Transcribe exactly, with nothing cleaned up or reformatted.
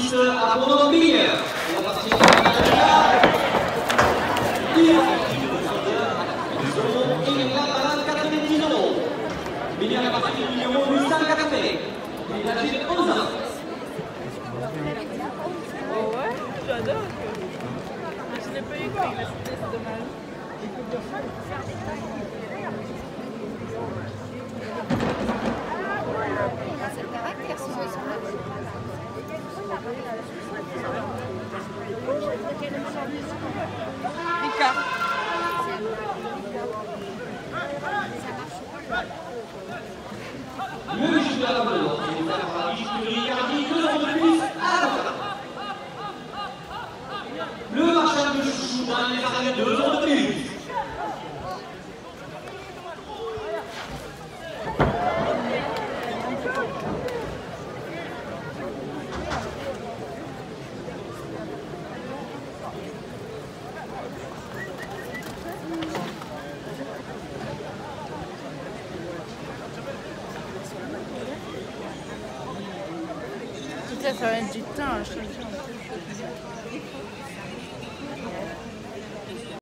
finaliste à Bordeaux meilleur. On va partir et la balade quatre-vingt-dix euros. Meilleur à partir du numéro huit cent quatre-vingts. Il a âgé de onze ans. Oh ouais, j'adore. Je n'ai pas eu quand il a cité, c'est dommage. C'est le caractère, son Ricard. Le juge de la Valence, c'est la liste de Ricardi, deux ans de plus à la fin. Le marchand de chouchou dans les arènes, deux ans de plus. Tout ça, ça va être du temps. Je